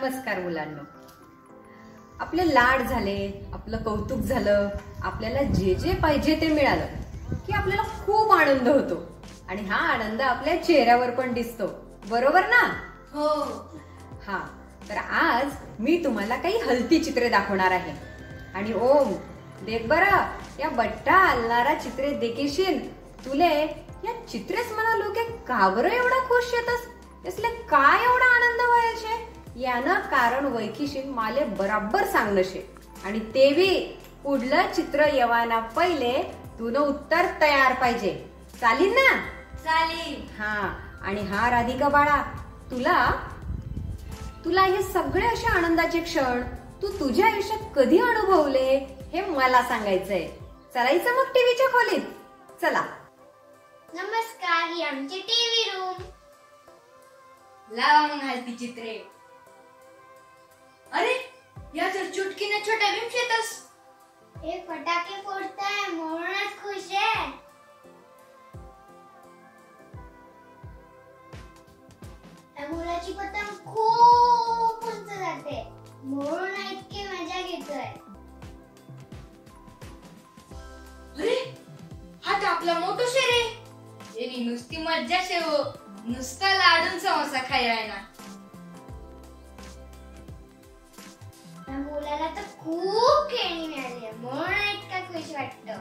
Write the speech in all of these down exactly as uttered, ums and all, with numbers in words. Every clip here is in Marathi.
नमस्कार मुलांनो. आपले लाड झाले, आपलं कौतुक झालं, आपल्याला जे जे पाहिजे ते मिळालं की आपल्याला खूप आनंद होतो आणि हा आनंद आपल्या चेहऱ्यावर पण दिसतो, बरोबर ना? हो. हा, तर आज मी तुम्हाला काही हलती चित्रे दाखवणार आहे. आणि ओम, देख बरं, या बट्टा हलणारा चित्रे देखील तुले या चित्रेस म्हणा लोके का बरं एवढा खुश येतस? इसले काय एवढा आनंद व्हायचे? यानं कारण वैकिशीन माले बराबर सांगणं शे. आणि तेवी पुढलं चित्र येवाना पहिले तुनं उत्तर तयार पाहिजे. चालील ना? चालेल. हा, आणि हा राधिका बाळा, तुला तुला हे सगळे असे आनंदाचे क्षण तू तु तुझ्या आयुष्यात कधी अनुभवले हे मला सांगायचंय. चलायचं मग टीव्हीच्या खोलीत. चला. नमस्कार, ही आमची टीव्ही रूम. लावा मग हलती चित्रे. अरे, या तर चुटकीने छोट्या भीम येतस. हे फटाके फोडताय म्हणूनच खुश आहे. त्या मुलाची पतंग खूप उंच जाते म्हणून इतकी मजा घेतोय. अरे, हा तर आपला मोठो शेर आहे. यानी नुसती मज्जा शेव, नुसता लाडून समोसा खायला ना. त्या मुलाला तर खूप खेळणी मिळाली म्हणून इतका खुश वाटतं.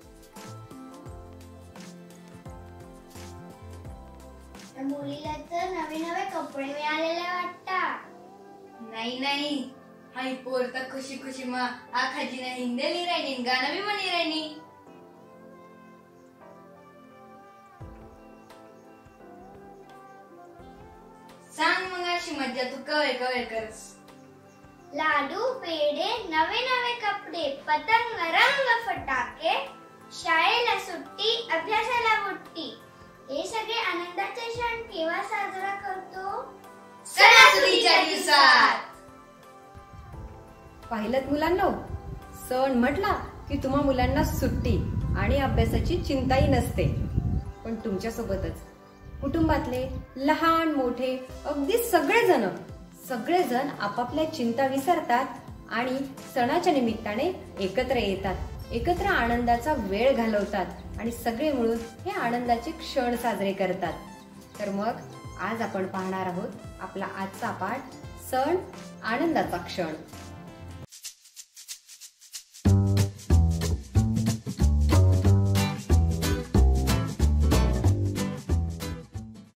त्या मुलीला तर नवे नवे कपडे मिळालेले वाटतात. नाही नाही, हाय पोर तर खुशी खुशी मा आखाजीने हिंदली राहिनी, गाणं बी म्हणी राहिनी. सांग मग अशी मज्जा तू कवे कवे करस. लाडू, पेढे, नवे नवे कपडे, पतंग, रंग, फटाके, शाळेला सुट्टी, अभ्यासाला बुट्टी. हे सगळे आनंदाचे क्षण केव्हा साजरा करतो? सणासुदीच्या दिवसात. पाहिलं मुलांनो, सण म्हटला की तुम्हा मुलांना सुट्टी आणि अभ्यासाची चिंताही नसते. पण तुमच्या सोबतच कुटुंबातले लहान मोठे अगदी सगळेजण सगळेजण आपापल्या चिंता विसरतात आणि सणाच्या निमित्ताने एकत्र येतात, एकत्र आनंदाचा वेळ घालवतात आणि सगळे मिळून हे आनंदाचे क्षण साजरे करतात. तर मग आज आपण पाहणार आहोत आपला आजचा पाठ, सण आनंदाचा क्षण.